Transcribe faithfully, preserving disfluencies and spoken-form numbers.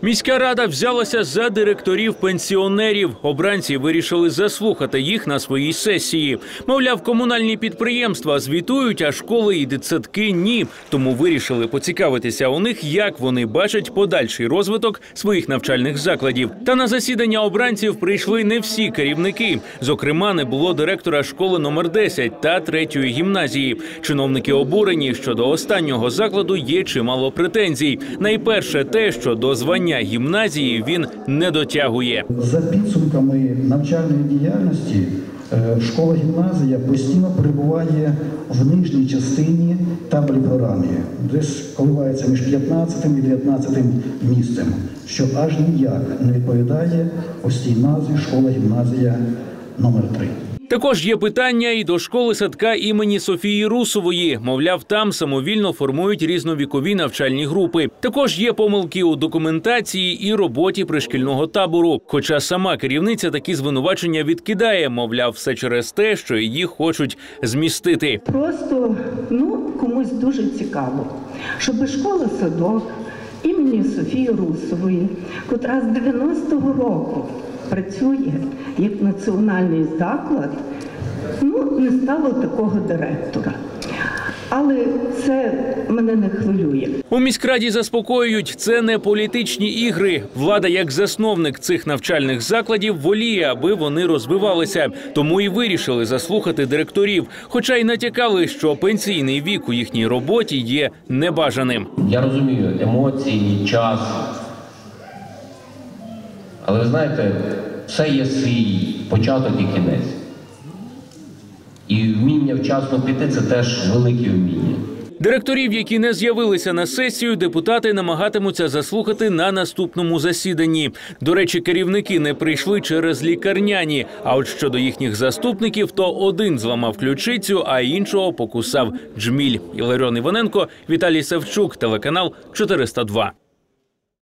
Міська рада взялася за директорів-пенсіонерів. Обранці вирішили заслухати їх на своїй сесії. Мовляв, комунальні підприємства звітують, а школи і дитсадки – ні. Тому вирішили поцікавитися у них, як вони бачать подальший розвиток своїх навчальних закладів. Та на засідання обранців прийшли не всі керівники. Зокрема, не було директора школи номер десять та третьої гімназії. Чиновники обурені, що до останнього закладу є чимало претензій. Найперше те, що до звання гімназії він не дотягує. За підсумками навчальної діяльності школа-гімназія постійно перебуває в нижній частині таблиці ранги, десь коливається між п'ятнадцятим і дев'ятнадцятим місцем, що аж ніяк не відповідає ось цій назві школа-гімназія номер три. Також є питання і до школи-садка імені Софії Русової. Мовляв, там самовільно формують різновікові навчальні групи. Також є помилки у документації і роботі пришкільного табору. Хоча сама керівниця такі звинувачення відкидає. Мовляв, все через те, що її хочуть змістити. Просто, ну, комусь дуже цікаво, щоб школа-садок імені Софії Русової, котра з дев'яностого року працює як національний заклад, ну, не стало такого директора. Але це мене не хвилює. У міськраді заспокоюють, це не політичні ігри. Влада, як засновник цих навчальних закладів, воліє, аби вони розвивалися. Тому і вирішили заслухати директорів. Хоча й натякали, що пенсійний вік у їхній роботі є небажаним. Я розумію емоції, час. Але ви знаєте, все є свій початок і кінець. І вміння вчасно піти – це теж велике вміння. Директорів, які не з'явилися на сесію, депутати намагатимуться заслухати на наступному засіданні. До речі, керівники не прийшли через лікарняні. А от щодо їхніх заступників, то один зламав ключицю, а іншого покусав джміль. Іларіон Іваненко, Віталій Савчук, телеканал чотириста два.